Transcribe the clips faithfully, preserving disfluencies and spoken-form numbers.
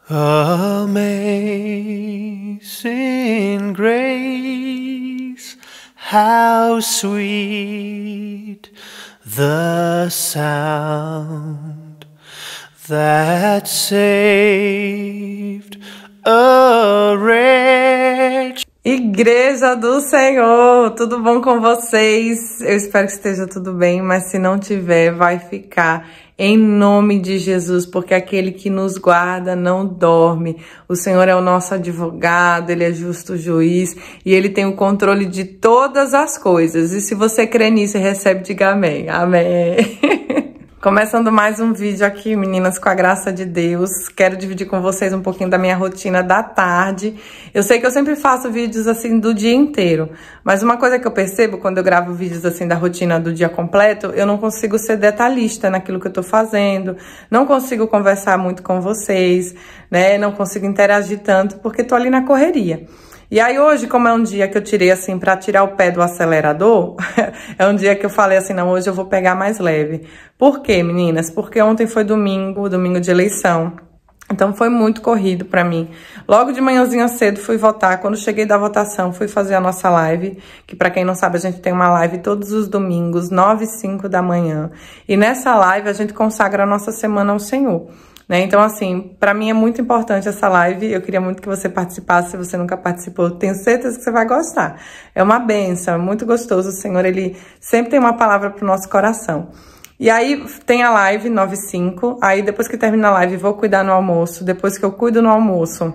Amazing grace, how sweet the sound that saved a wretch. Igreja do Senhor, tudo bom com vocês? Eu espero que esteja tudo bem, mas se não tiver, vai ficar em nome de Jesus, porque aquele que nos guarda não dorme. O Senhor é o nosso advogado, Ele é justo juiz e Ele tem o controle de todas as coisas. E se você crê nisso e recebe, diga amém. Amém. Começando mais um vídeo aqui, meninas, com a graça de Deus. Quero dividir com vocês um pouquinho da minha rotina da tarde. Eu sei que eu sempre faço vídeos assim do dia inteiro, mas uma coisa que eu percebo quando eu gravo vídeos assim da rotina do dia completo, eu não consigo ser detalhista naquilo que eu tô fazendo, não consigo conversar muito com vocês, né? Não consigo interagir tanto porque tô ali na correria. E aí hoje, como é um dia que eu tirei assim pra tirar o pé do acelerador, é um dia que eu falei assim, não, hoje eu vou pegar mais leve. Por quê, meninas? Porque ontem foi domingo, domingo de eleição. Então foi muito corrido pra mim. Logo de manhãzinha cedo fui votar. Quando cheguei da votação, fui fazer a nossa live, que pra quem não sabe, a gente tem uma live todos os domingos, nove e cinco da manhã. E nessa live a gente consagra a nossa semana ao Senhor. Né? Então, assim, pra mim é muito importante essa live, eu queria muito que você participasse, se você nunca participou, tenho certeza que você vai gostar. É uma bênção, é muito gostoso, o Senhor, Ele sempre tem uma palavra pro nosso coração. E aí, tem a live, nove e cinco, aí depois que termina a live, vou cuidar no almoço, depois que eu cuido no almoço,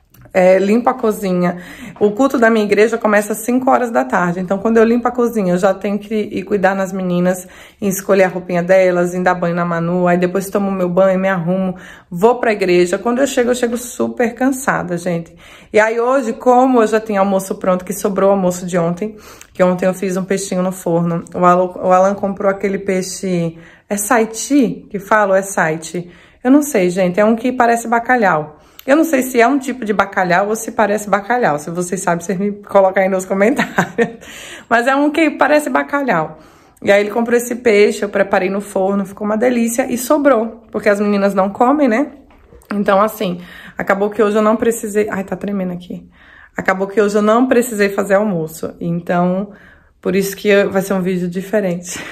É, limpo a cozinha. O culto da minha igreja começa às cinco horas da tarde. Então, quando eu limpo a cozinha, eu já tenho que ir cuidar nas meninas, em escolher a roupinha delas, em dar banho na Manu. Aí depois tomo meu banho, me arrumo, vou pra igreja. Quando eu chego, eu chego super cansada, gente. E aí hoje, como eu já tinha almoço pronto, que sobrou o almoço de ontem, que ontem eu fiz um peixinho no forno. O Alan, o Alan comprou aquele peixe... É saiti que fala ou é saiti? Eu não sei, gente. É um que parece bacalhau. Eu não sei se é um tipo de bacalhau ou se parece bacalhau. Se vocês sabem, vocês me colocam aí nos comentários. Mas é um que parece bacalhau. E aí ele comprou esse peixe, eu preparei no forno, ficou uma delícia e sobrou. Porque as meninas não comem, né? Então, assim, acabou que hoje eu não precisei... Ai, tá tremendo aqui. Acabou que hoje eu não precisei fazer almoço. Então, por isso que vai ser um vídeo diferente.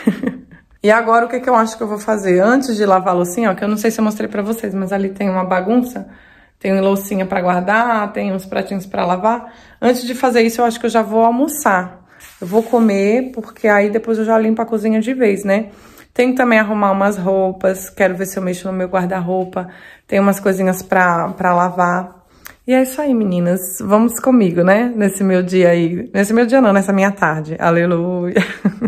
E agora, o que, que eu acho que eu vou fazer? Antes de lavar a loucinha, ó, que eu não sei se eu mostrei pra vocês, mas ali tem uma bagunça... Tem uma loucinha pra guardar, tem uns pratinhos pra lavar. Antes de fazer isso, eu acho que eu já vou almoçar. Eu vou comer, porque aí depois eu já limpo a cozinha de vez, né? Tenho que também arrumar umas roupas. Quero ver se eu mexo no meu guarda-roupa. Tem umas coisinhas pra, pra lavar. E é isso aí, meninas. Vamos comigo, né? Nesse meu dia aí. Nesse meu dia não, nessa minha tarde. Aleluia.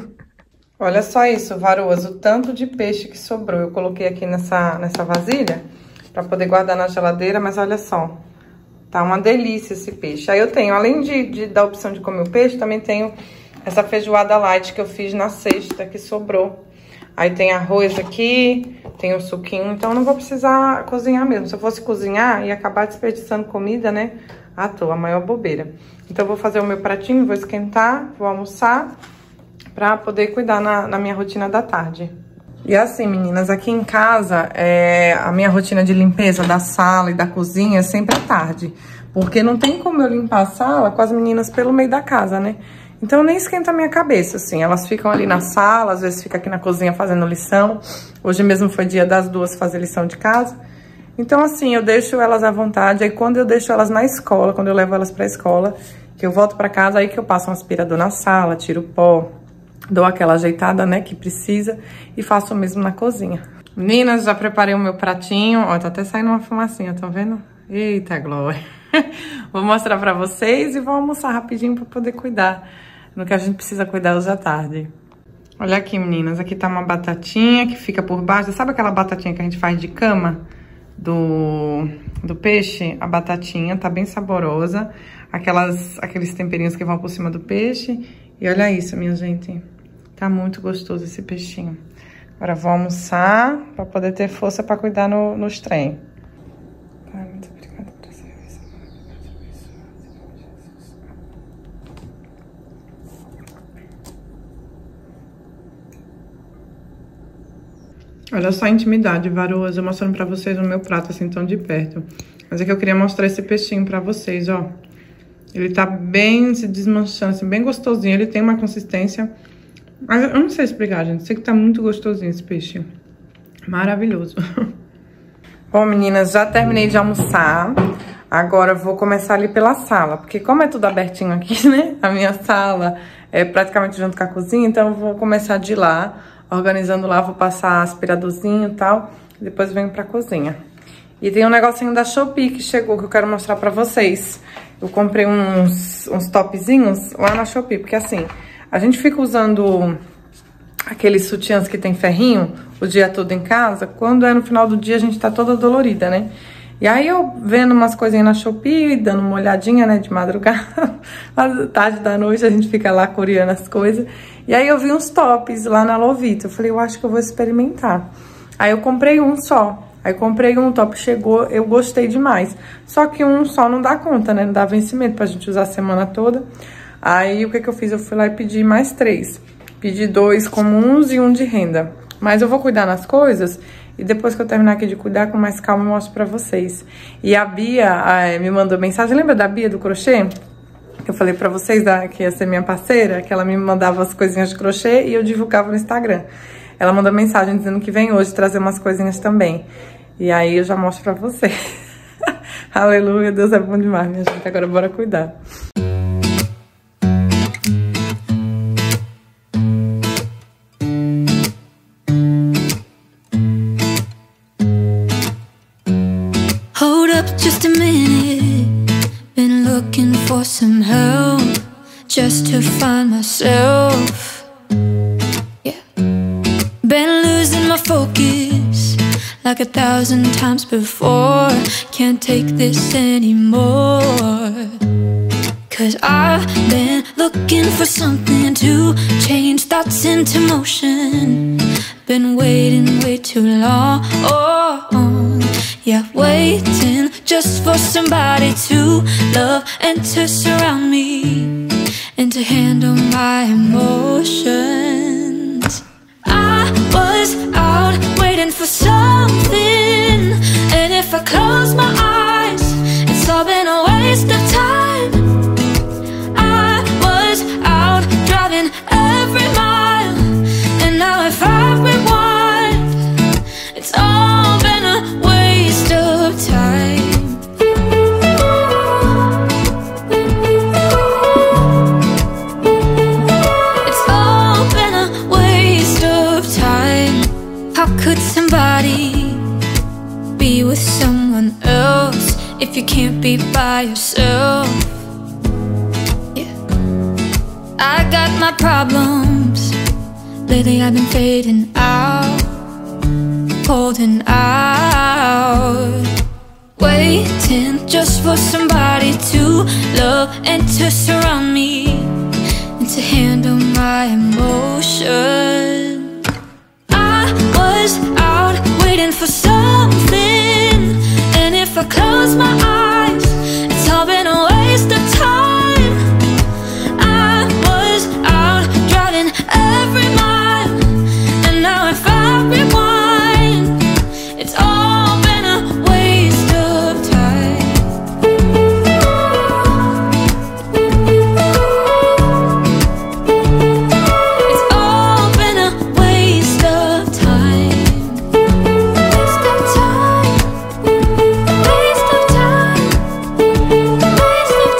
Olha só isso, varoas. O tanto de peixe que sobrou. Eu coloquei aqui nessa, nessa vasilha... Pra poder guardar na geladeira, mas olha só. Tá uma delícia esse peixe. Aí eu tenho, além de, de da opção de comer o peixe, também tenho essa feijoada light que eu fiz na sexta, que sobrou. Aí tem arroz aqui, tem o suquinho, então eu não vou precisar cozinhar mesmo. Se eu fosse cozinhar, ia acabar desperdiçando comida, né? À toa, a maior bobeira. Então eu vou fazer o meu pratinho, vou esquentar, vou almoçar, pra poder cuidar na, na minha rotina da tarde. E assim, meninas, aqui em casa, é, a minha rotina de limpeza da sala e da cozinha sempre é tarde. Porque não tem como eu limpar a sala com as meninas pelo meio da casa, né? Então nem esquenta a minha cabeça, assim. Elas ficam ali na sala, às vezes fica aqui na cozinha fazendo lição. Hoje mesmo foi dia das duas fazer lição de casa. Então assim, eu deixo elas à vontade. Aí quando eu deixo elas na escola, quando eu levo elas pra escola, que eu volto pra casa, aí que eu passo um aspirador na sala, tiro o pó. Dou aquela ajeitada, né, que precisa e faço o mesmo na cozinha. Meninas, já preparei o meu pratinho. Ó, tá até saindo uma fumacinha, tá vendo? Eita, glória. Vou mostrar pra vocês e vou almoçar rapidinho pra poder cuidar no que a gente precisa cuidar hoje à tarde. Olha aqui, meninas, aqui tá uma batatinha que fica por baixo. Sabe aquela batatinha que a gente faz de cama do, do peixe? A batatinha tá bem saborosa. Aquelas, aqueles temperinhos que vão por cima do peixe. E olha isso, minha gente. Tá muito gostoso esse peixinho. Agora vou almoçar pra poder ter força pra cuidar no, nos trem. Pai, muito obrigada por essa revista. Olha só a intimidade, varoas. Eu mostrando pra vocês o meu prato assim tão de perto. Mas é que eu queria mostrar esse peixinho pra vocês, ó. Ele tá bem se desmanchando, assim, bem gostosinho. Ele tem uma consistência... Mas eu não sei explicar, gente. Sei que tá muito gostosinho esse peixe. Maravilhoso. Bom, meninas, já terminei de almoçar. Agora eu vou começar ali pela sala. Porque como é tudo abertinho aqui, né? A minha sala é praticamente junto com a cozinha. Então eu vou começar de lá. Organizando lá, vou passar aspiradorzinho e tal. Depois venho pra cozinha. E tem um negocinho da Shopee que chegou, que eu quero mostrar pra vocês. Eu comprei uns, uns topzinhos lá na Shopee. Porque assim, a gente fica usando aqueles sutiãs que tem ferrinho o dia todo em casa. Quando é no final do dia, a gente tá toda dolorida, né? E aí eu vendo umas coisinhas na Shopee, dando uma olhadinha, né, de madrugada, tarde da noite, a gente fica lá coreando as coisas. E aí eu vi uns tops lá na Lovita, eu falei, eu acho que eu vou experimentar. Aí eu comprei um só, aí comprei um top, chegou, eu gostei demais. Só que um só não dá conta, né, não dá vencimento pra gente usar a semana toda. Aí o que que eu fiz? Eu fui lá e pedi mais três. Pedi dois comuns e um de renda. Mas eu vou cuidar nas coisas e depois que eu terminar aqui de cuidar, com mais calma, eu mostro pra vocês. E a Bia a, me mandou mensagem, lembra da Bia do crochê? Que eu falei pra vocês da, que ia ser minha parceira, que ela me mandava as coisinhas de crochê e eu divulgava no Instagram. Ela mandou mensagem dizendo que vem hoje trazer umas coisinhas também. E aí eu já mostro pra vocês. Aleluia, Deus é bom demais, minha gente. Agora bora cuidar. Just a minute, been looking for some help, just to find myself, yeah. Been losing my focus, like a thousand times before. Can't take this anymore, cause I've been looking for something to change thoughts into motion. Been waiting way too long, oh, oh, yeah, waiting just for somebody to love and to surround me and to handle my emotions. I was out waiting for something, and if I close my eyes, it's all been a waste of time. I was out driving every mile, and now if I rewind, it's all been a waste of time. It's all been a waste of time. How could somebody be with someone else if you can't be by yourself? Yeah, I got my problems. Lately I've been fading out, holding out, waiting just for somebody to love and to surround me and to handle my emotions. I was out waiting for something, and if I close my eyes, it's all been a waste of time. I was out driving every mile, and now if I rewind, it's all been a waste of time. It's all been a waste of time. Waste of time. Waste of time. Waste of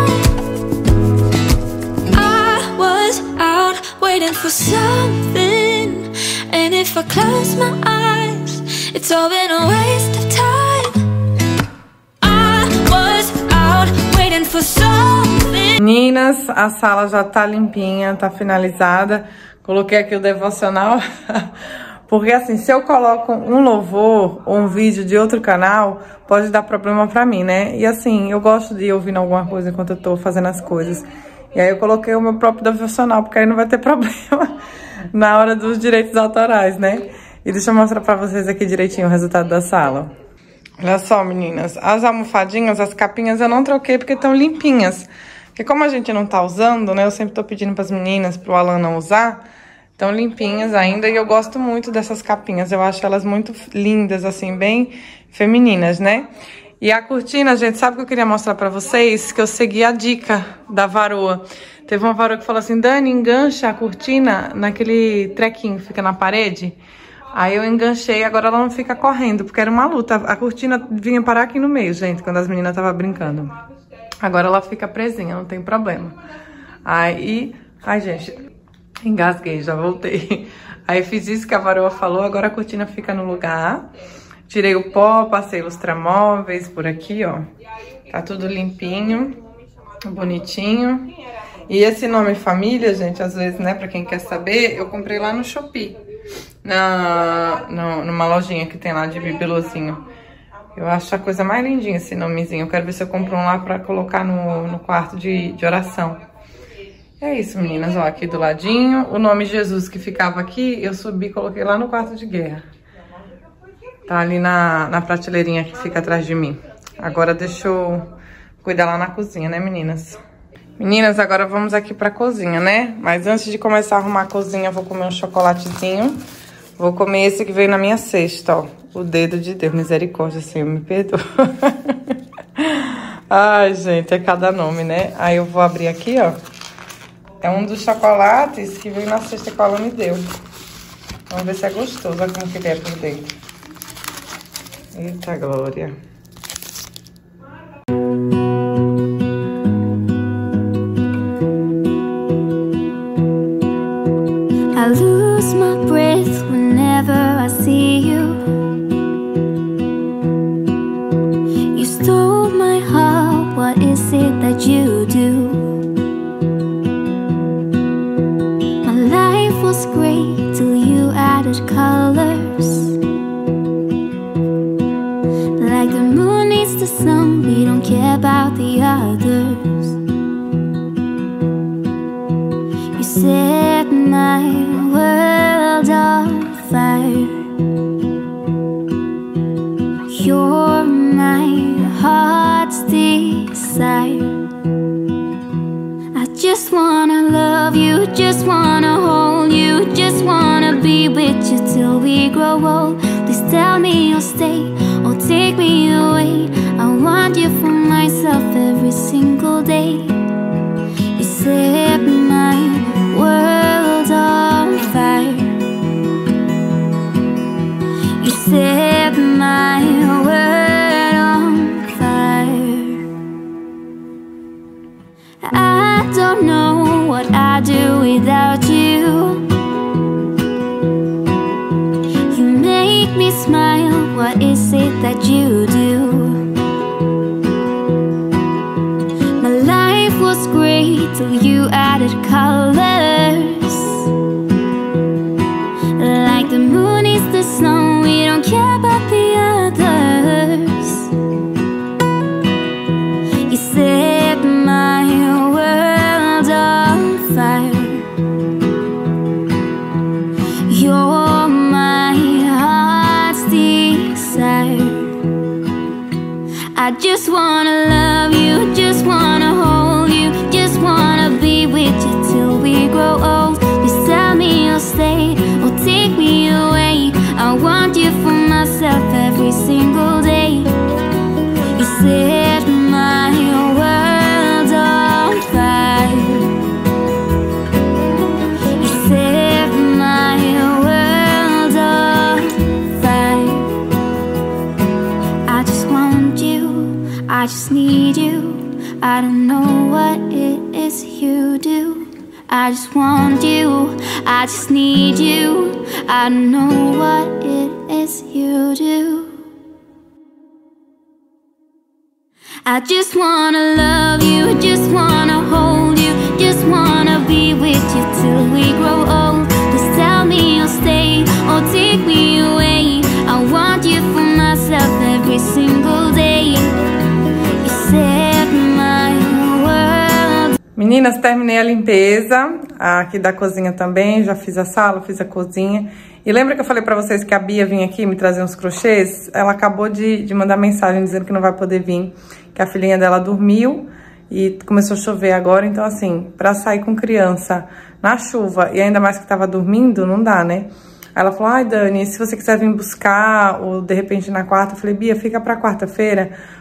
time. I was out waiting for something, and if I close my eyes, it's all been a waste of time. I was out waiting for something. Meninas, a sala já tá limpinha, tá finalizada. Coloquei aqui o devocional. Porque assim, se eu coloco um louvor ou um vídeo de outro canal, pode dar problema pra mim, né? E assim, eu gosto de ir ouvindo alguma coisa enquanto eu tô fazendo as coisas. E aí eu coloquei o meu próprio devocional, porque aí não vai ter problema na hora dos direitos autorais, né? E deixa eu mostrar pra vocês aqui direitinho o resultado da sala. Olha só, meninas, as almofadinhas, as capinhas eu não troquei porque estão limpinhas. Porque como a gente não tá usando, né, eu sempre tô pedindo pras meninas, pro Alan não usar, estão limpinhas ainda. E eu gosto muito dessas capinhas, eu acho elas muito lindas, assim, bem femininas, né? E a cortina, gente, sabe o que eu queria mostrar pra vocês? Que eu segui a dica da varoa. Teve uma varoa que falou assim, Dani, engancha a cortina naquele trequinho que fica na parede. Aí eu enganchei, agora ela não fica correndo, porque era uma luta. A cortina vinha parar aqui no meio, gente, quando as meninas estavam brincando. Agora ela fica presinha, não tem problema. Aí, ai gente, engasguei, já voltei. Aí fiz isso que a varoa falou, agora a cortina fica no lugar. Tirei o pó, passei lustramóveis por aqui, ó. Tá tudo limpinho, bonitinho. E esse nome família, gente, às vezes, né, pra quem quer saber, eu comprei lá no Shopee. Na, no, numa lojinha que tem lá de bibelozinho. Eu acho a coisa mais lindinha esse nomezinho. Eu quero ver se eu compro um lá pra colocar no, no quarto de, de oração. É isso, meninas, ó, aqui do ladinho. O nome Jesus que ficava aqui, eu subi e coloquei lá no quarto de guerra. Tá ali na, na prateleirinha que fica atrás de mim. Agora deixa eu cuidar lá na cozinha, né, meninas? Meninas, agora vamos aqui pra cozinha, né? Mas antes de começar a arrumar a cozinha, eu vou comer um chocolatezinho. Vou comer esse que veio na minha cesta, ó. O dedo de Deus, misericórdia, Senhor, me perdoa. Ai, gente, é cada nome, né? Aí eu vou abrir aqui, ó. É um dos chocolates que veio na cesta que ela me deu. Vamos ver se é gostoso, olha como que ele é por dentro. Eita glória. I lose my breath whenever I see you. You stole my heart, what is it that you do? My life was great till you added colors. Like the moon needs the sun, we don't care about the others. You set my world on fire. You're my heart's desire. I just wanna love you, just wanna hold you, just wanna be with you till we grow old. Please tell me you'll stay or take me away. I want you for myself every single day. You set my world on fire. You set my world on fire. I don't know what I'd do without you. You make me smile, what is it that you do? My life was great till you added colors. Like the moon is the snow, we don't care about the others. You set my world on fire. You're my heart's desire. I just wanna love you, just wanna hold you, just wanna be with you till we grow old. Please tell me you'll stay or take me away. I want you for myself every single day. You set my world on fire. You set my world on fire. I just want you, I just need you. I don't know what it is you do. I just want you, I just need you. I don't know what it is you do. I just wanna love you, just wanna hold you, just wanna be with you till we grow old. Please tell me you'll stay or take me away. I want you for myself every single day. You set my world. Meninas, terminei a limpeza aqui da cozinha também, já fiz a sala, fiz a cozinha. E lembra que eu falei pra vocês que a Bia vinha aqui me trazer uns crochês? Ela acabou de, de mandar mensagem dizendo que não vai poder vir, que a filhinha dela dormiu e começou a chover agora. Então, assim, pra sair com criança na chuva e ainda mais que tava dormindo, não dá, né? Aí ela falou, ai, Dani, se você quiser vir buscar ou de repente na quarta, eu falei, Bia, fica pra quarta-feira,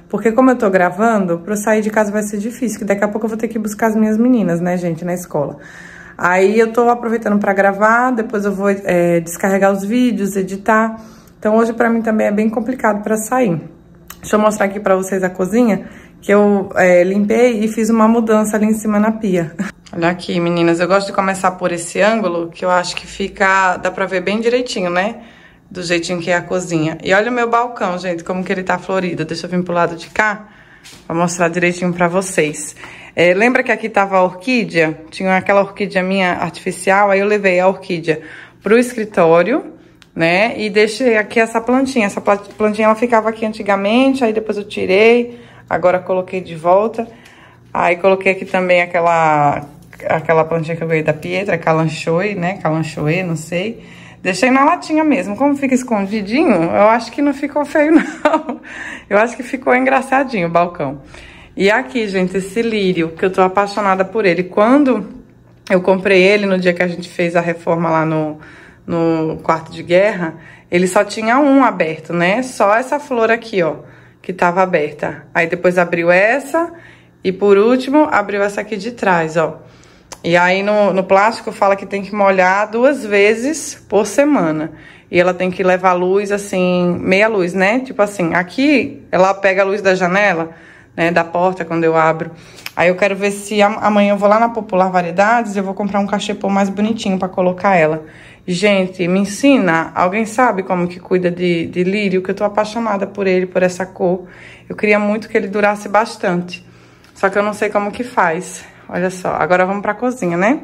Porque como eu tô gravando, pra eu sair de casa vai ser difícil, que daqui a pouco eu vou ter que buscar as minhas meninas, né, gente, na escola. Aí eu tô aproveitando pra gravar, depois eu vou é, descarregar os vídeos, editar. Então hoje pra mim também é bem complicado pra sair. Deixa eu mostrar aqui pra vocês a cozinha, que eu é, limpei e fiz uma mudança ali em cima na pia. Olha aqui, meninas, eu gosto de começar por esse ângulo, que eu acho que fica, dá pra ver bem direitinho, né? Do jeitinho que é a cozinha. E olha o meu balcão, gente, como que ele tá florido. Deixa eu vir pro lado de cá, pra mostrar direitinho pra vocês. É, lembra que aqui tava a orquídea? Tinha aquela orquídea minha artificial, aí eu levei a orquídea pro escritório, né? E deixei aqui essa plantinha. Essa plantinha, ela ficava aqui antigamente, aí depois eu tirei, agora coloquei de volta. Aí coloquei aqui também aquela, aquela plantinha que eu ganhei da Pietra, Calanchoe, né? Calanchoe, não sei. Deixei na latinha mesmo. Como fica escondidinho, eu acho que não ficou feio, não. Eu acho que ficou engraçadinho o balcão. E aqui, gente, esse lírio, que eu tô apaixonada por ele. Quando eu comprei ele, no dia que a gente fez a reforma lá no, no quarto de guerra, ele só tinha um aberto, né? Só essa flor aqui, ó, que tava aberta. Aí depois abriu essa e, por último, abriu essa aqui de trás, ó. E aí no, no plástico fala que tem que molhar duas vezes por semana. E ela tem que levar luz, assim, meia luz, né? Tipo assim, aqui ela pega a luz da janela, né, da porta quando eu abro. Aí eu quero ver se amanhã eu vou lá na Popular Variedades e eu vou comprar um cachepô mais bonitinho pra colocar ela. Gente, me ensina, alguém sabe como que cuida de, de lírio? Que eu tô apaixonada por ele, por essa cor. Eu queria muito que ele durasse bastante. Só que eu não sei como que faz. Olha só, agora vamos pra cozinha, né?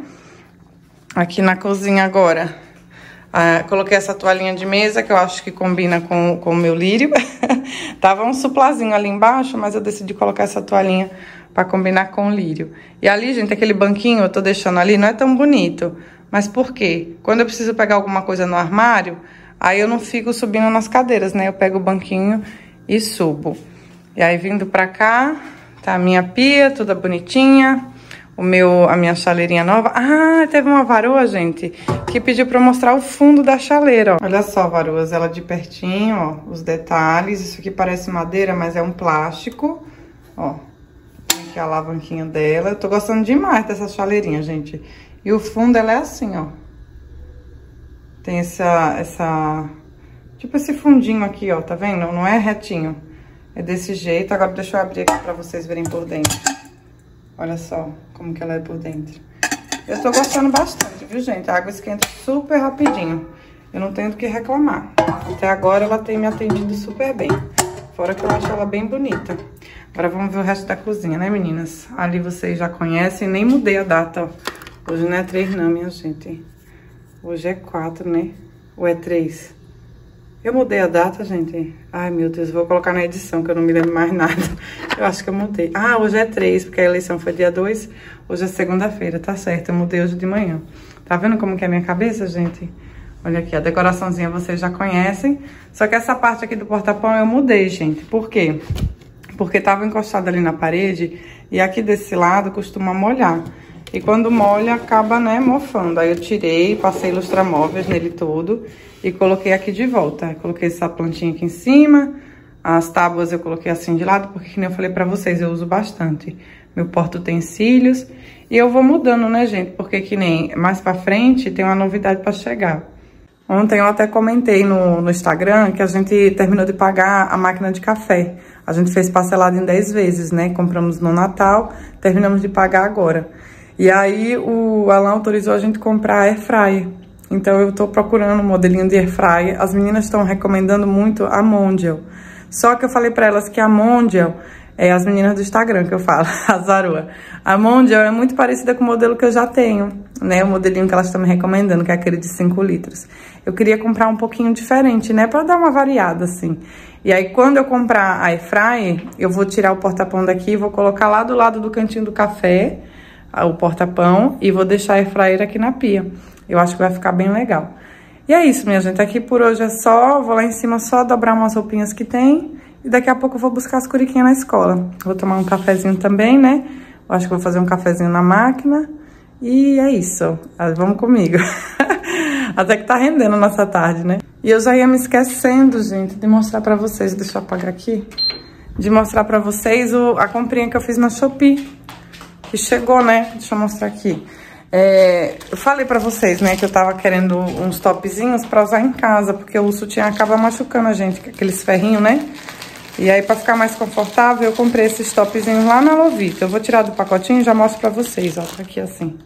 Aqui na cozinha agora, ah, coloquei essa toalhinha de mesa, que eu acho que combina com, com o meu lírio. Tava um suplazinho ali embaixo, mas eu decidi colocar essa toalhinha pra combinar com o lírio. E ali, gente, aquele banquinho eu tô deixando ali, não é tão bonito. Mas por quê? Quando eu preciso pegar alguma coisa no armário, aí eu não fico subindo nas cadeiras, né? Eu pego o banquinho e subo. E aí, vindo pra cá, tá a minha pia, toda bonitinha. O meu, a minha chaleirinha nova. Ah, teve uma varoa, gente, que pediu pra eu mostrar o fundo da chaleira, ó. Olha só, varoas, ela de pertinho, ó, os detalhes. Isso aqui parece madeira, mas é um plástico, ó. Tem aqui a alavanquinha dela. Eu tô gostando demais dessa chaleirinha, gente. E o fundo, ela é assim, ó. Tem essa, essa... tipo esse fundinho aqui, ó, tá vendo? Não é retinho. É desse jeito. Agora deixa eu abrir aqui pra vocês verem por dentro. Olha só como que ela é por dentro. Eu tô gostando bastante, viu, gente? A água esquenta super rapidinho. Eu não tenho do que reclamar. Até agora ela tem me atendido super bem. Fora que eu acho ela bem bonita. Agora vamos ver o resto da cozinha, né, meninas? Ali vocês já conhecem. Nem mudei a data, ó. Hoje não é três não, minha gente. Hoje é quatro, né? Ou é três? Eu mudei a data, gente. Ai, meu Deus, vou colocar na edição, que eu não me lembro mais nada. Eu acho que eu mudei. Ah, hoje é três, porque a eleição foi dia dois. Hoje é segunda-feira, tá certo. Eu mudei hoje de manhã. Tá vendo como que é a minha cabeça, gente? Olha aqui, a decoraçãozinha vocês já conhecem. Só que essa parte aqui do porta-pão eu mudei, gente. Por quê? Porque tava encostado ali na parede e aqui desse lado costuma molhar. E quando molha, acaba, né, mofando. Aí eu tirei, passei lustramóveis nele todo e coloquei aqui de volta. Coloquei essa plantinha aqui em cima. As tábuas eu coloquei assim de lado, porque, como eu falei pra vocês, eu uso bastante. Meu porta-utensílios. E eu vou mudando, né, gente? Porque que nem mais pra frente tem uma novidade pra chegar. Ontem eu até comentei no, no Instagram que a gente terminou de pagar a máquina de café. A gente fez parcelado em dez vezes, né? Compramos no Natal, terminamos de pagar agora. E aí o Alan autorizou a gente comprar a airfryer. Então eu tô procurando um modelinho de airfryer. As meninas estão recomendando muito a Mondial. Só que eu falei pra elas que a Mondial, é as meninas do Instagram que eu falo, a Zarua. A Mondial é muito parecida com o modelo que eu já tenho, né? O modelinho que elas estão me recomendando, que é aquele de cinco litros. Eu queria comprar um pouquinho diferente, né? Pra dar uma variada, assim. E aí, quando eu comprar a airfryer, eu vou tirar o porta-pão daqui e vou colocar lá do lado do cantinho do café, o porta-pão, e vou deixar a airfryer aqui na pia. Eu acho que vai ficar bem legal. E é isso, minha gente. Aqui por hoje é só. Vou lá em cima só dobrar umas roupinhas que tem. E daqui a pouco eu vou buscar as curiquinhas na escola. Vou tomar um cafezinho também, né? Eu acho que vou fazer um cafezinho na máquina. E é isso. Vamos comigo. Até que tá rendendo a nossa tarde, né? E eu já ia me esquecendo, gente, de mostrar pra vocês. Deixa eu apagar aqui. de mostrar pra vocês o, a comprinha que eu fiz na Shopee. Que chegou, né? Deixa eu mostrar aqui. É, eu falei pra vocês, né, que eu tava querendo uns topzinhos pra usar em casa, porque o sutiã acaba machucando a gente, com aqueles ferrinhos, né? E aí, pra ficar mais confortável, eu comprei esses topzinhos lá na Lovita. Eu vou tirar do pacotinho e já mostro pra vocês, ó. Tá aqui assim.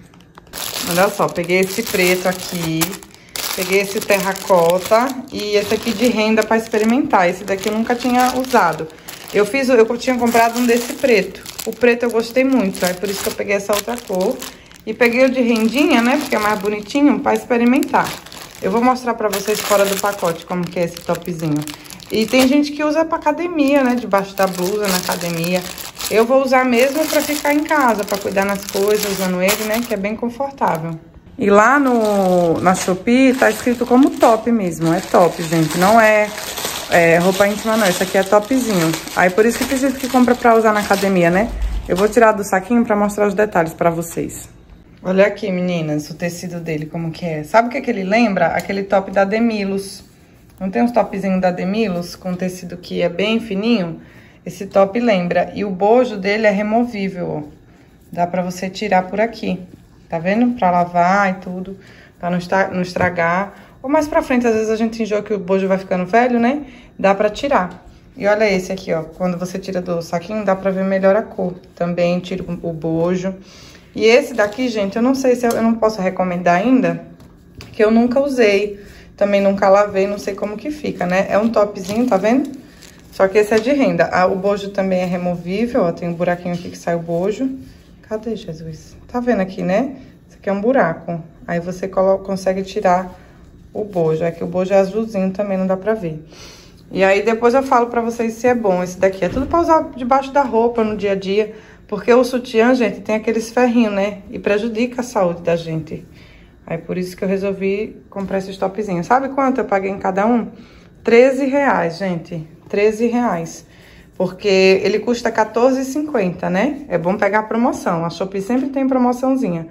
Olha só, peguei esse preto aqui, peguei esse terracota e esse aqui de renda pra experimentar. Esse daqui eu nunca tinha usado. Eu fiz, eu tinha comprado um desse preto. O preto eu gostei muito, é por isso que eu peguei essa outra cor. E peguei o de rendinha, né, porque é mais bonitinho, pra experimentar. Eu vou mostrar pra vocês fora do pacote como que é esse topzinho. E tem gente que usa pra academia, né, debaixo da blusa, na academia. Eu vou usar mesmo pra ficar em casa, pra cuidar nas coisas, usando ele, né, que é bem confortável. E lá no, na Shopee tá escrito como top mesmo, é top, gente, não é... É, roupa íntima não, isso aqui é topzinho. Aí por isso que tem gente que compra pra usar na academia, né? Eu vou tirar do saquinho pra mostrar os detalhes pra vocês. Olha aqui, meninas, o tecido dele, como que é. Sabe o que, que ele lembra? Aquele top da Demilos. Não tem uns topzinhos da Demilos com tecido que é bem fininho? Esse top lembra. E o bojo dele é removível, ó. Dá pra você tirar por aqui. Tá vendo? Pra lavar e tudo, pra não, não estragar. Ou mais pra frente, às vezes a gente enjoa que o bojo vai ficando velho, né? Dá pra tirar. E olha esse aqui, ó. Quando você tira do saquinho, dá pra ver melhor a cor. Também tiro o bojo. E esse daqui, gente, eu não sei se eu, eu não posso recomendar ainda, que eu nunca usei. Também nunca lavei, não sei como que fica, né? É um topzinho, tá vendo? Só que esse é de renda. Ah, o bojo também é removível, ó. Tem um buraquinho aqui que sai o bojo. Cadê, Jesus? Tá vendo aqui, né? Isso aqui é um buraco. Aí você coloca, consegue tirar o bojo. Aqui o bojo é azulzinho também, não dá pra ver. E aí depois eu falo pra vocês se é bom esse daqui. É tudo pra usar debaixo da roupa, no dia a dia. Porque o sutiã, gente, tem aqueles ferrinhos, né? E prejudica a saúde da gente. Aí por isso que eu resolvi comprar esses topzinhos. Sabe quanto eu paguei em cada um? treze reais, gente. treze reais. Porque ele custa quatorze reais e cinquenta centavos, né? É bom pegar a promoção. A Shopee sempre tem promoçãozinha.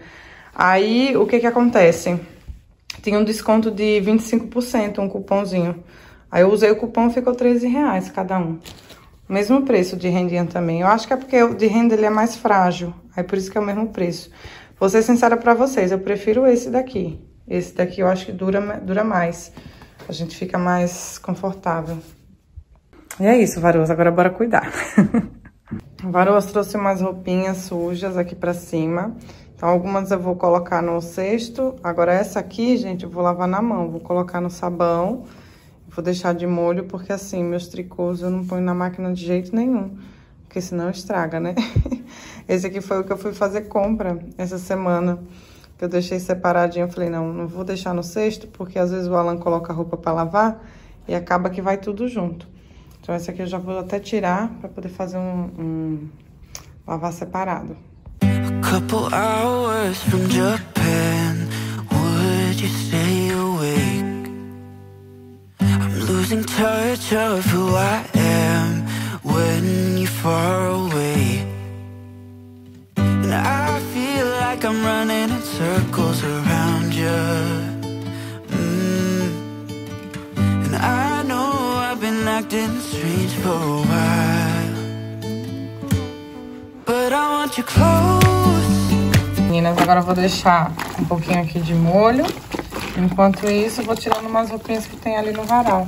Aí, o que que acontece? Tinha um desconto de vinte e cinco por cento, um cupomzinho. Aí eu usei o cupom e ficou treze reais cada um. Mesmo preço de rendinha também. Eu acho que é porque o de renda ele é mais frágil. Aí por isso que é o mesmo preço. Vou ser sincera pra vocês, eu prefiro esse daqui. Esse daqui eu acho que dura, dura mais. A gente fica mais confortável. E é isso, Varoas. Agora bora cuidar. Varoas trouxe umas roupinhas sujas aqui pra cima. Então, algumas eu vou colocar no cesto. Agora, essa aqui, gente, eu vou lavar na mão. Vou colocar no sabão. Vou deixar de molho, porque assim, meus tricôs eu não ponho na máquina de jeito nenhum. Porque senão estraga, né? Esse aqui foi o que eu fui fazer compra essa semana. Que eu deixei separadinho. Eu falei, não, não vou deixar no cesto, porque às vezes o Alan coloca a roupa pra lavar e acaba que vai tudo junto. Então, essa aqui eu já vou até tirar pra poder fazer um, um lavar separado. Couple hours from Japan, would you stay awake? I'm losing touch of who I am when you're far away. And I feel like I'm running in circles around you. mm. And I know I've been acting strange for a while, but I want you close. Meninas, agora eu vou deixar um pouquinho aqui de molho. Enquanto isso, eu vou tirando umas roupinhas que tem ali no varal.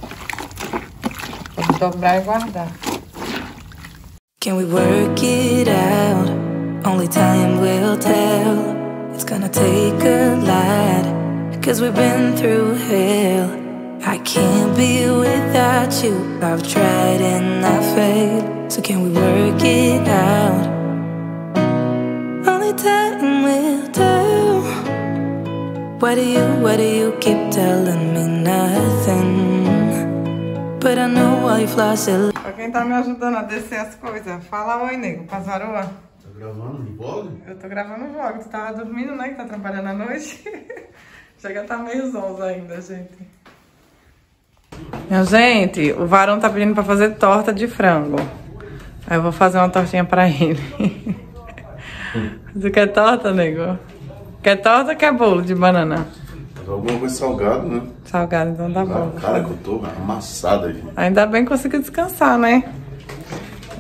Vou dobrar e guardar. Can we work it out? Only time will tell. It's gonna take a lot, cause we've been through hell. I can't be without you. I've tried and I failed. So can we work it out? Only time will tell. Why do you, why do you keep telling me nothing? But I know why you've lost it. Pra quem tá me ajudando a descer as coisas, fala oi, nego, pra Zaroa. Tá gravando no vlog? Eu tô gravando o vlog. Tu tava dormindo, né, que tá trabalhando à noite. Chega a tá meio zonza ainda, gente. Minha gente, o Varão tá pedindo pra fazer torta de frango. Aí eu vou fazer uma tortinha pra ele. Você quer torta, nego? Quer torta ou quer bolo de banana? Alguma coisa salgada, né? Salgado, então tá bom. Cara, que eu tô amassada aqui. Ainda bem que consegui descansar, né?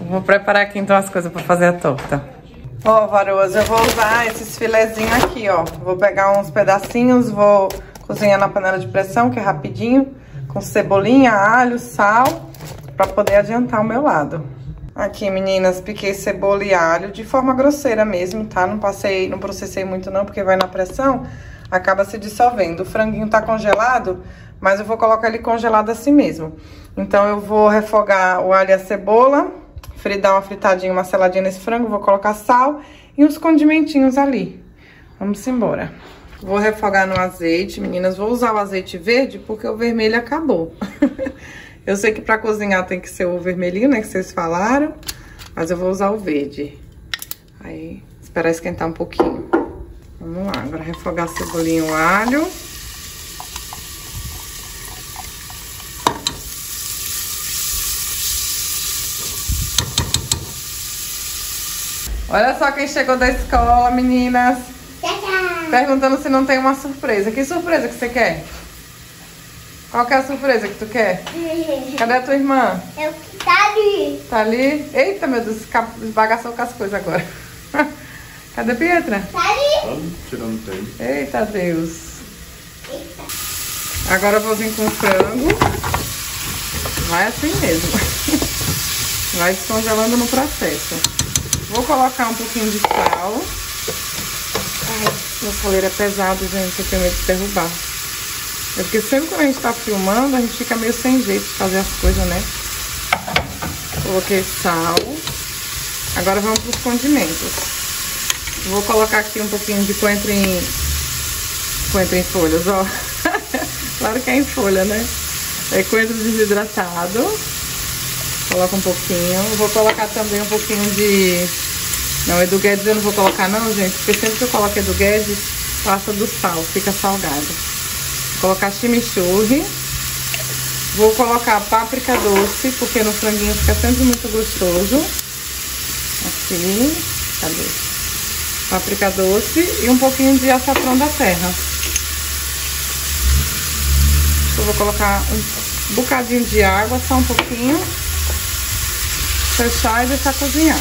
Vou preparar aqui então as coisas pra fazer a torta. Ó, varoas, eu vou usar esses filezinhos aqui, ó. Vou pegar uns pedacinhos, vou cozinhar na panela de pressão, que é rapidinho, com cebolinha, alho, sal, pra poder adiantar o meu lado. Aqui, meninas, piquei cebola e alho de forma grosseira mesmo, tá? Não passei, não processei muito não, porque vai na pressão, acaba se dissolvendo. O franguinho tá congelado, mas eu vou colocar ele congelado assim mesmo. Então, eu vou refogar o alho e a cebola, dar uma fritadinha, uma seladinha nesse frango, vou colocar sal e uns condimentinhos ali. Vamos embora. Vou refogar no azeite, meninas, vou usar o azeite verde porque o vermelho acabou. Eu sei que pra cozinhar tem que ser o vermelhinho, né, que vocês falaram, mas eu vou usar o verde. Aí, esperar esquentar um pouquinho. Vamos lá, agora refogar a cebolinha e o alho. Olha só quem chegou da escola, meninas. Tchau. Perguntando se não tem uma surpresa. Que surpresa que você quer? Qual que é a surpresa que tu quer? Cadê a tua irmã? Eu tá ali. Tá ali? Eita, meu Deus, esbagaçou com as coisas agora. Cadê a Pietra? Tá ali. Tá tirando tempo. Eita, Deus. Eita. Agora eu vou vir com o frango. Vai assim mesmo. Vai descongelando no processo. Vou colocar um pouquinho de sal. Ai, meu coleiro é pesado, gente. Eu tenho medo de derrubar. É porque sempre quando a gente tá filmando, a gente fica meio sem jeito de fazer as coisas, né? Coloquei sal. Agora vamos pros condimentos. Vou colocar aqui um pouquinho de coentro em... coentro em folhas, ó. Claro que é em folha, né? É coentro desidratado. Coloca um pouquinho. Vou colocar também um pouquinho de... Não, Edu Guedes eu não vou colocar não, gente. Porque sempre que eu coloco Edu Guedes, passa do sal, fica salgado. Vou colocar chimichurri. Vou colocar páprica doce, porque no franguinho fica sempre muito gostoso. Aqui. Cadê? Páprica doce e um pouquinho de açafrão da terra. Eu vou colocar um bocadinho de água, só um pouquinho. Fechar e deixar cozinhar.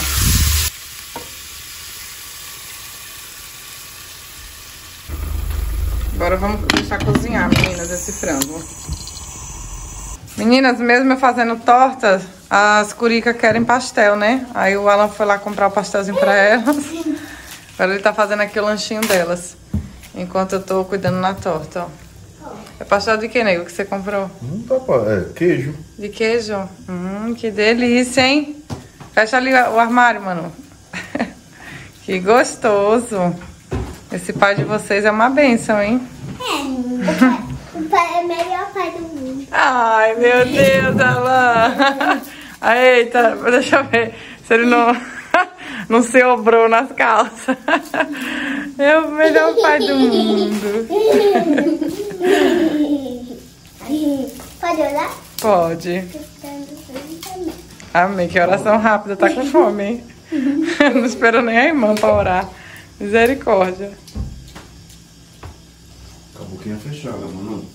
Agora vamos deixar cozinhar, meninas, esse frango. Meninas, mesmo eu fazendo torta, as curicas querem pastel, né? Aí o Alan foi lá comprar o pastelzinho pra elas. Agora ele tá fazendo aqui o lanchinho delas. Enquanto eu tô cuidando na torta, ó. É pastel de que, nego, que você comprou? Hum, papai, é queijo. De queijo? Hum, que delícia, hein? Fecha ali o armário, mano. Que gostoso. Esse pai de vocês é uma bênção, hein? É, o pai é o melhor pai do mundo. Ai, meu Deus, Alan. Eita, deixa eu ver se ele não, não se obrou nas calças. É o melhor pai do mundo. Pode olhar? Pode. Amém, que oração rápida, tá com fome, hein? Não espero nem a irmã pra orar. Misericórdia. Com a boquinha fechada, mano.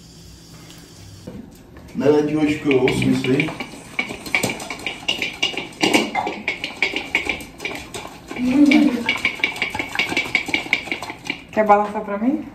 Não é de hoje que eu ouço isso aí. Quer balançar pra mim?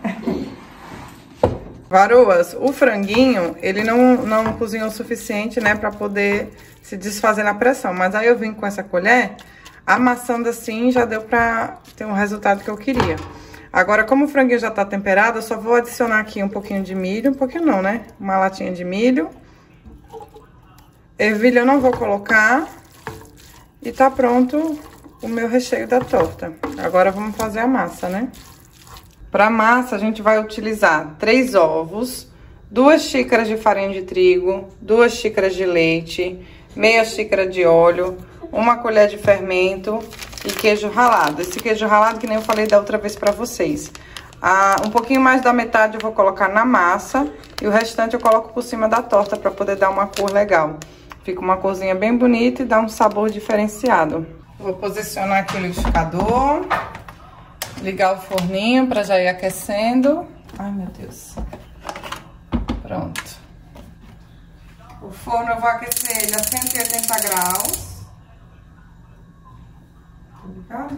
Varoas, o franguinho, ele não, não cozinhou o suficiente, né, pra poder se desfazer na pressão. Mas aí eu vim com essa colher, amassando assim, já deu pra ter um resultado que eu queria. Agora, como o franguinho já tá temperado, eu só vou adicionar aqui um pouquinho de milho, um pouquinho não, né? Uma latinha de milho. Ervilha eu não vou colocar. E tá pronto o meu recheio da torta. Agora vamos fazer a massa, né? Pra massa, a gente vai utilizar três ovos, duas xícaras de farinha de trigo, duas xícaras de leite, meia xícara de óleo, uma colher de fermento e queijo ralado. Esse queijo ralado, que nem eu falei da outra vez pra vocês. Ah, um pouquinho mais da metade eu vou colocar na massa e o restante eu coloco por cima da torta pra poder dar uma cor legal. Fica uma corzinha bem bonita e dá um sabor diferenciado. Vou posicionar aqui o liquidificador, ligar o forninho pra já ir aquecendo. Ai, meu Deus. Pronto. O forno eu vou aquecer ele a cento e oitenta graus. Agora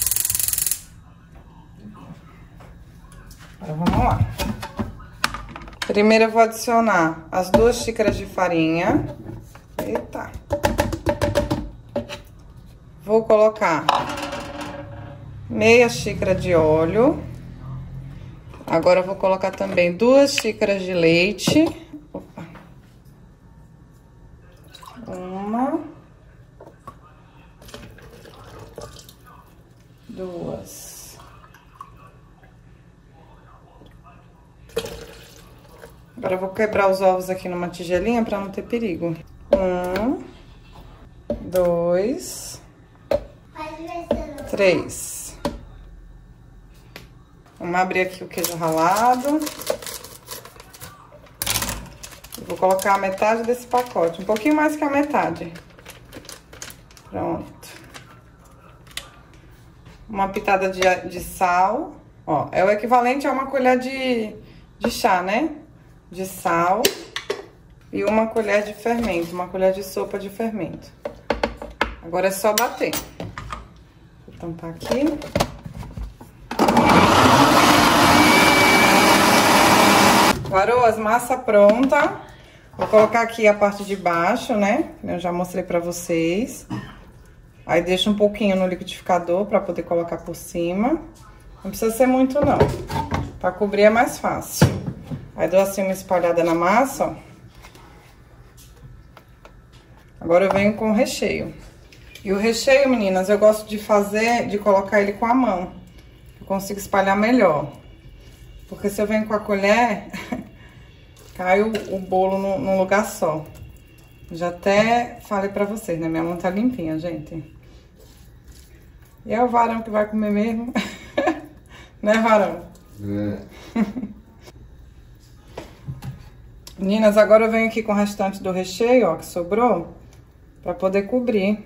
vamos lá. Primeiro eu vou adicionar as duas xícaras de farinha. Eita. Vou colocar meia xícara de óleo. Agora eu vou colocar também duas xícaras de leite. Opa. Uma. Duas. Agora eu vou quebrar os ovos aqui numa tigelinha para não ter perigo. Um, dois, três. Vamos abrir aqui o queijo ralado. Eu vou colocar a metade desse pacote, um pouquinho mais que a metade. Pronto. Uma pitada de, de sal, ó, é o equivalente a uma colher de, de chá, né? De sal e uma colher de fermento, uma colher de sopa de fermento. Agora é só bater. Vou tampar aqui. Varoas, massa pronta. Vou colocar aqui a parte de baixo, né? Eu já mostrei pra vocês. Aí deixo um pouquinho no liquidificador pra poder colocar por cima. Não precisa ser muito, não. Pra cobrir é mais fácil. Aí dou assim uma espalhada na massa, ó. Agora eu venho com o recheio. E o recheio, meninas, eu gosto de fazer, de colocar ele com a mão. Eu consigo espalhar melhor. Porque se eu venho com a colher, cai o, o bolo no, num lugar só. Já até falei pra vocês, né? Minha mão tá limpinha, gente. E é o Varão que vai comer mesmo. Né, Varão? É. Meninas, agora eu venho aqui com o restante do recheio, ó, que sobrou, pra poder cobrir.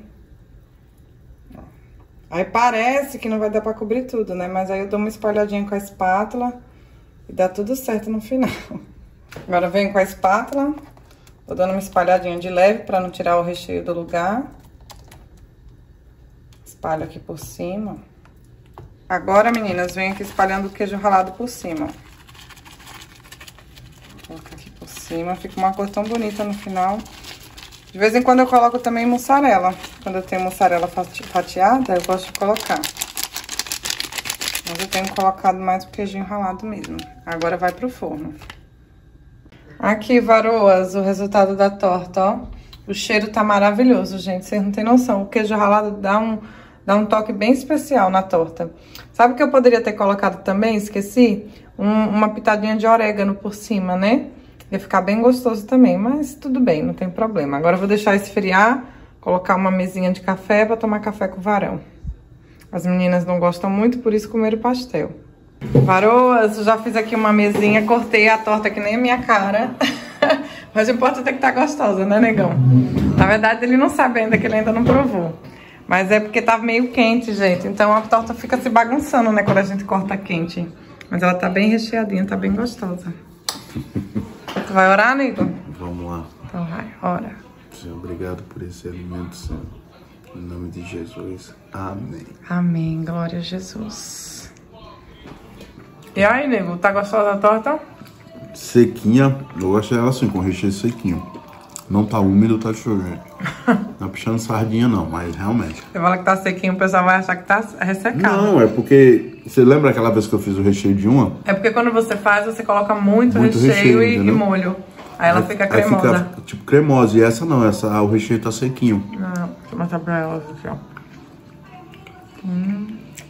Aí parece que não vai dar pra cobrir tudo, né? Mas aí eu dou uma espalhadinha com a espátula e dá tudo certo no final. Agora eu venho com a espátula, vou dando uma espalhadinha de leve pra não tirar o recheio do lugar. Espalho aqui por cima. Agora, meninas, venho aqui espalhando o queijo ralado por cima. Vou colocar aqui por cima, fica uma cor tão bonita no final. De vez em quando eu coloco também mussarela. Quando eu tenho mussarela fatiada, eu gosto de colocar. Mas eu tenho colocado mais o queijinho ralado mesmo. Agora vai pro forno. Aqui, varoas, o resultado da torta, ó. O cheiro tá maravilhoso, gente. Vocês não têm noção. O queijo ralado dá um, dá um toque bem especial na torta. Sabe o que eu poderia ter colocado também? Esqueci? Um, uma pitadinha de orégano por cima, né? Ia ficar bem gostoso também, mas tudo bem, não tem problema. Agora eu vou deixar esfriar, colocar uma mesinha de café pra tomar café com o Varão. As meninas não gostam muito, por isso comeram pastel. Varoas, já fiz aqui uma mesinha, cortei a torta que nem a minha cara. Mas o importante é que tá gostosa, né, negão? Na verdade, ele não sabe ainda, que ele ainda não provou. Mas é porque tá meio quente, gente. Então a torta fica se bagunçando, né, quando a gente corta quente. Mas ela tá bem recheadinha, tá bem gostosa. Tu vai orar, amigo? Vamos lá. Então vai, ora. Senhor, obrigado por esse alimento, Senhor. Em nome de Jesus. Amém. Amém, glória a Jesus. E aí, nego, tá gostosa a torta? Sequinha, eu gosto dela assim, com recheio sequinho. Não tá úmido, tá chovendo. Não é puxando sardinha não, mas realmente. Você fala que tá sequinho, o pessoal vai achar que tá ressecado. Não, é porque... Você lembra aquela vez que eu fiz o recheio de uma? É porque quando você faz, você coloca muito, muito recheio, recheio e, e molho. Aí ela aí, fica cremosa. Aí fica tipo cremosa. E essa não, essa, o recheio tá sequinho. Não, deixa eu mostrar pra ela aqui, ó. Hum.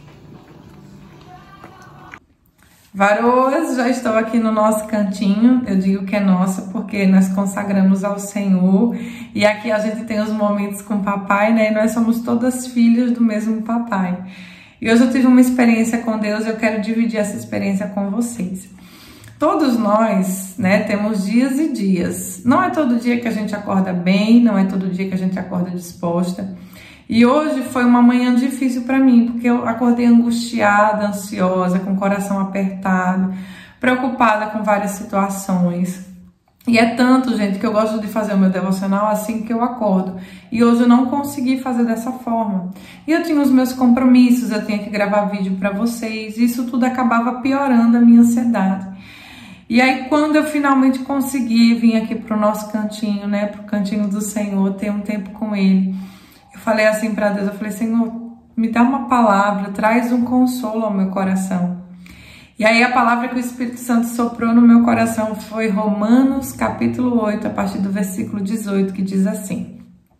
Varoas, já estou aqui no nosso cantinho. Eu digo que é nosso porque nós consagramos ao Senhor. E aqui a gente tem os momentos com o papai, né? E nós somos todas filhas do mesmo papai. E hoje eu tive uma experiência com Deus e eu quero dividir essa experiência com vocês. Todos nós, né, temos dias e dias. Não é todo dia que a gente acorda bem, não é todo dia que a gente acorda disposta. E hoje foi uma manhã difícil para mim, porque eu acordei angustiada, ansiosa, com o coração apertado, preocupada com várias situações. E é tanto, gente, que eu gosto de fazer o meu devocional assim que eu acordo. E hoje eu não consegui fazer dessa forma. E eu tinha os meus compromissos, eu tinha que gravar vídeo para vocês. E isso tudo acabava piorando a minha ansiedade. E aí, quando eu finalmente consegui vir aqui pro nosso cantinho, né, pro cantinho do Senhor, ter um tempo com Ele, eu falei assim para Deus, eu falei, Senhor, me dá uma palavra, traz um consolo ao meu coração. E aí a palavra que o Espírito Santo soprou no meu coração foi Romanos capítulo oito, a partir do versículo dezoito, que diz assim: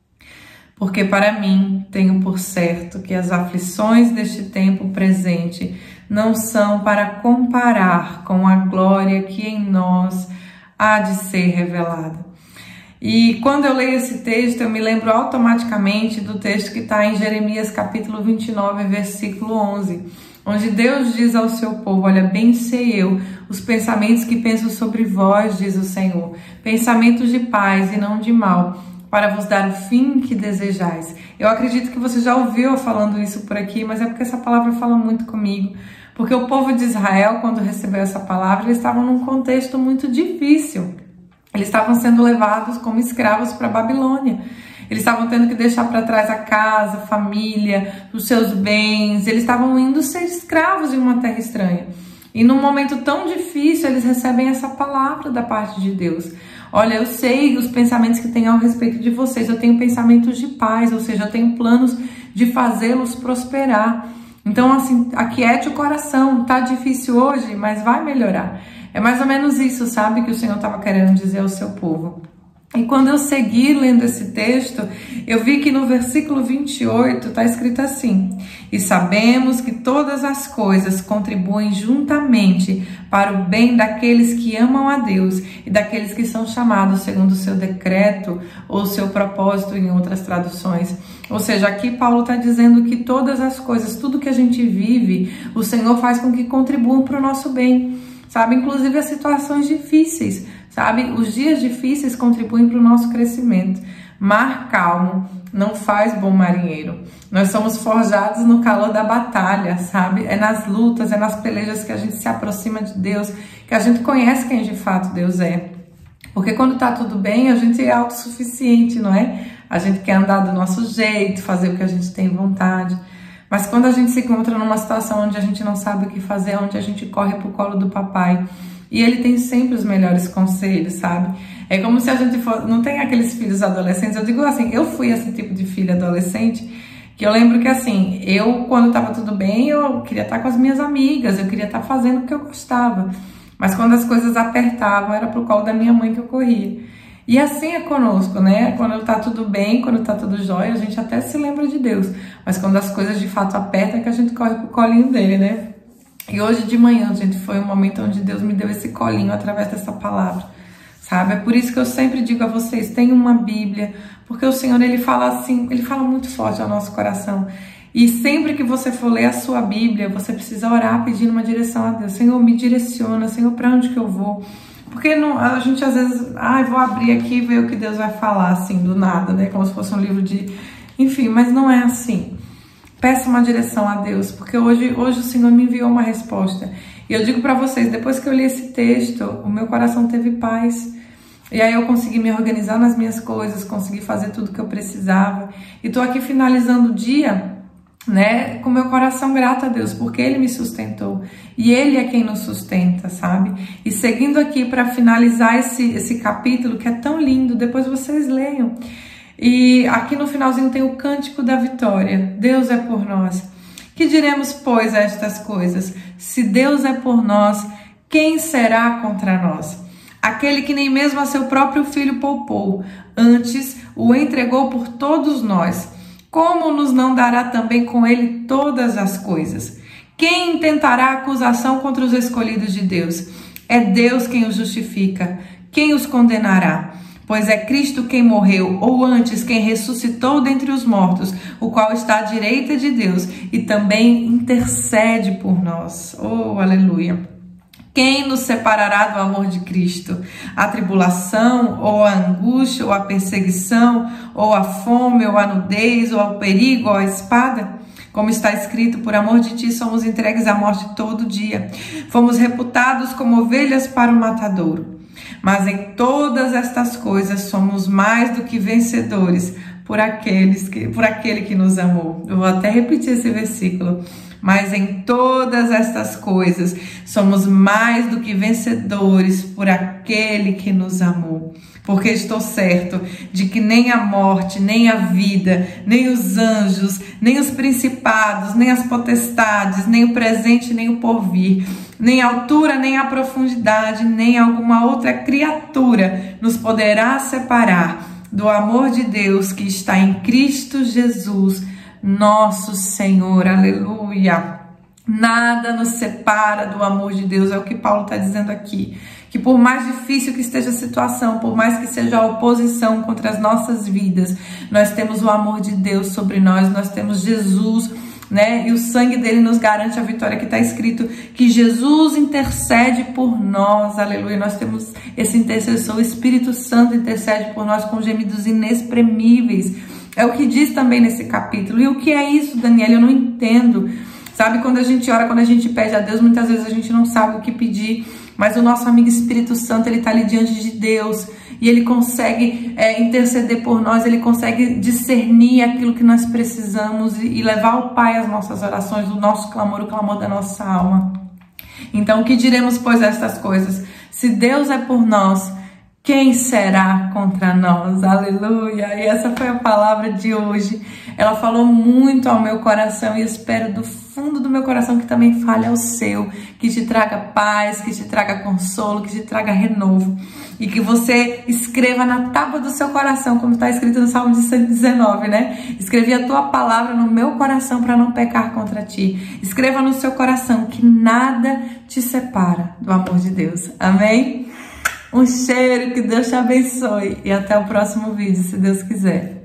porque para mim tenho por certo que as aflições deste tempo presente não são para comparar com a glória que em nós há de ser revelada. E quando eu leio esse texto, eu me lembro automaticamente do texto que está em Jeremias capítulo vinte e nove, versículo onze, onde Deus diz ao seu povo, olha, bem sei eu os pensamentos que penso sobre vós, diz o Senhor, pensamentos de paz e não de mal, para vos dar o fim que desejais. Eu acredito que você já ouviu eu falando isso por aqui, mas é porque essa palavra fala muito comigo, porque o povo de Israel, quando recebeu essa palavra, eles estavam num contexto muito difícil. Eles estavam sendo levados como escravos para a Babilônia. Eles estavam tendo que deixar para trás a casa, a família, os seus bens. Eles estavam indo ser escravos em uma terra estranha. E num momento tão difícil, eles recebem essa palavra da parte de Deus. Olha, eu sei os pensamentos que tenho ao respeito de vocês. Eu tenho pensamentos de paz, ou seja, eu tenho planos de fazê-los prosperar. Então, assim, aquiete o coração. Tá difícil hoje, mas vai melhorar. É mais ou menos isso, sabe, que o Senhor estava querendo dizer ao seu povo. E quando eu segui lendo esse texto, eu vi que no versículo vinte e oito está escrito assim: e sabemos que todas as coisas contribuem juntamente para o bem daqueles que amam a Deus e daqueles que são chamados segundo o seu decreto ou seu propósito em outras traduções. Ou seja, aqui Paulo está dizendo que todas as coisas, tudo que a gente vive, o Senhor faz com que contribuam para o nosso bem, sabe? Inclusive as situações difíceis. Sabe, os dias difíceis contribuem para o nosso crescimento. Mar calmo não faz bom marinheiro. Nós somos forjados no calor da batalha, sabe? É nas lutas, é nas pelejas que a gente se aproxima de Deus, que a gente conhece quem de fato Deus é. Porque quando tá tudo bem, a gente é autossuficiente, não é? A gente quer andar do nosso jeito, fazer o que a gente tem vontade. Mas quando a gente se encontra numa situação onde a gente não sabe o que fazer, onde a gente corre pro colo do papai, e ele tem sempre os melhores conselhos, sabe? É como se a gente fosse... Não tem aqueles filhos adolescentes. Eu digo assim, eu fui esse tipo de filha adolescente, que eu lembro que assim, eu, quando tava tudo bem, eu queria estar com as minhas amigas, eu queria estar fazendo o que eu gostava. Mas quando as coisas apertavam, era pro colo da minha mãe que eu corria. E assim é conosco, né? Quando tá tudo bem, quando tá tudo jóia, a gente até se lembra de Deus. Mas quando as coisas de fato apertam, é que a gente corre pro colinho dele, né? E hoje de manhã, gente, foi um momento onde Deus me deu esse colinho através dessa palavra, sabe? É por isso que eu sempre digo a vocês, tenham uma Bíblia, porque o Senhor, Ele fala assim, Ele fala muito forte ao nosso coração. E sempre que você for ler a sua Bíblia, você precisa orar pedindo uma direção a Deus. Senhor, me direciona, Senhor, para onde que eu vou? Porque não, a gente às vezes, ah, vou abrir aqui e ver o que Deus vai falar, assim, do nada, né? Como se fosse um livro de... Enfim, mas não é assim. Peça uma direção a Deus, porque hoje, hoje o Senhor me enviou uma resposta. E eu digo para vocês, depois que eu li esse texto, o meu coração teve paz. E aí eu consegui me organizar nas minhas coisas, consegui fazer tudo que eu precisava. E tô aqui finalizando o dia, né, com meu coração grato a Deus, porque Ele me sustentou. E Ele é quem nos sustenta, sabe? E seguindo aqui para finalizar esse, esse capítulo, que é tão lindo, depois vocês leiam. E aqui no finalzinho tem o cântico da vitória. Deus é por nós. Que diremos, pois, a estas coisas? Se Deus é por nós, quem será contra nós? Aquele que nem mesmo a seu próprio filho poupou, antes o entregou por todos nós. Como nos não dará também com ele todas as coisas? Quem intentará acusação contra os escolhidos de Deus? É Deus quem os justifica. Quem os condenará? Pois é Cristo quem morreu, ou antes quem ressuscitou dentre os mortos, o qual está à direita de Deus e também intercede por nós. Oh, aleluia! Quem nos separará do amor de Cristo? A tribulação, ou a angústia, ou a perseguição, ou a fome, ou a nudez, ou o perigo, ou a espada? Como está escrito, por amor de ti somos entregues à morte todo dia. Fomos reputados como ovelhas para o matadouro. Mas em todas estas coisas somos mais do que vencedores por, aqueles que, por aquele que nos amou. Eu vou até repetir esse versículo. Mas em todas estas coisas somos mais do que vencedores por aquele que nos amou. Porque estou certo de que nem a morte, nem a vida, nem os anjos, nem os principados, nem as potestades, nem o presente, nem o porvir, nem a altura, nem a profundidade, nem alguma outra criatura nos poderá separar do amor de Deus que está em Cristo Jesus, nosso Senhor. Aleluia! Nada nos separa do amor de Deus, é o que Paulo está dizendo aqui. Que por mais difícil que esteja a situação, por mais que seja a oposição contra as nossas vidas, nós temos o amor de Deus sobre nós, nós temos Jesus, né? E o sangue dele nos garante a vitória, que está escrito que Jesus intercede por nós, aleluia. Nós temos esse intercessor, o Espírito Santo intercede por nós com gemidos inexprimíveis. É o que diz também nesse capítulo. E o que é isso, Daniela? Eu não entendo. Sabe, quando a gente ora, quando a gente pede a Deus, muitas vezes a gente não sabe o que pedir, mas o nosso amigo Espírito Santo, ele está ali diante de Deus e ele consegue é, interceder por nós, ele consegue discernir aquilo que nós precisamos e, e levar ao Pai as nossas orações, o nosso clamor, o clamor da nossa alma. Então, o que diremos, pois, a estas coisas? Se Deus é por nós, quem será contra nós? Aleluia! E essa foi a palavra de hoje. Ela falou muito ao meu coração e espero do fundo do meu coração que também fale ao seu, que te traga paz, que te traga consolo, que te traga renovo. E que você escreva na tábua do seu coração, como está escrito no Salmo de cento e dezenove, né? Escrevi a tua palavra no meu coração para não pecar contra ti. Escreva no seu coração que nada te separa do amor de Deus. Amém? Um cheiro, que Deus te abençoe. E até o próximo vídeo, se Deus quiser.